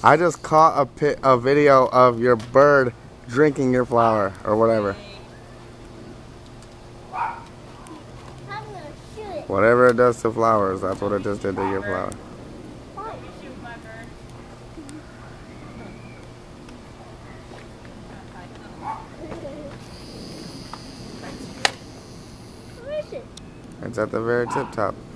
I just caught a video of your bird drinking your flower or whatever. I'm gonna shoot it. Whatever it does to flowers, that's what it just did to your flower. Where is it? It's at the very tip top.